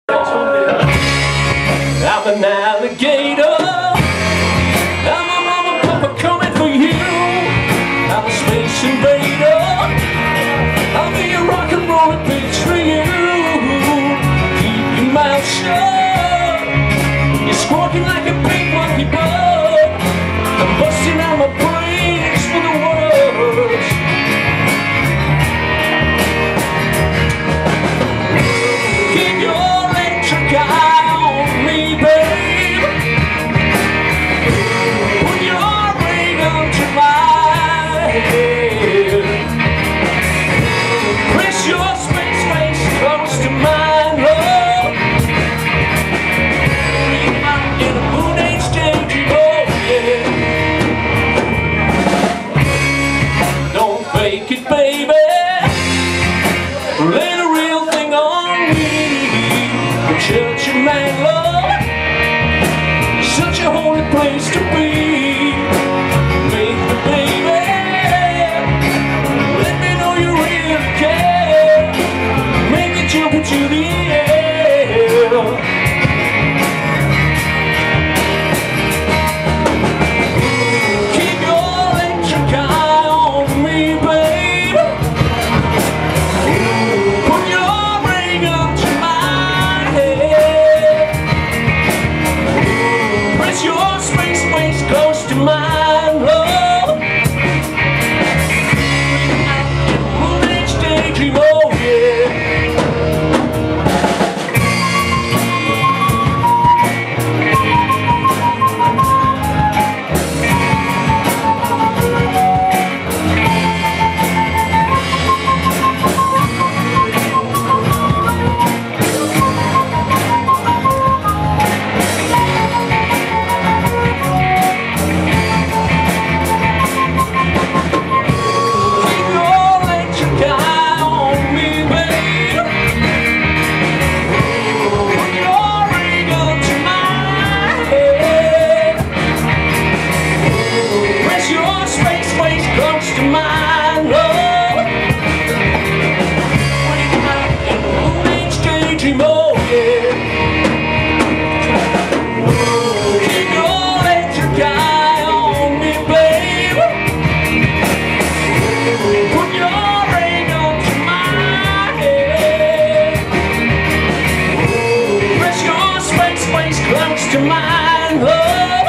I'm an alligator. I'm a mama papa coming for you. I'm a space invader. I'll be a rock and roll bitch for you. Keep your mouth shut. You're squawking like a big monkey bug. I'm busting out my brains for the words. Keep your electric eye on me, babe. Put your ring onto my head. Press your space face close to mine, love. Bring it out in a moon age daydream, oh yeah. Don't fake it, baby. Lay the real thing on me. Church and man love, such a holy place to be. Make me, baby, let me know you really care. Make me jump into the air. Keep your electric eye on me, baby. Put your ring up to my head. Press your space close to mine, love. Moon age daydream, oh yeah. Close to mine, love.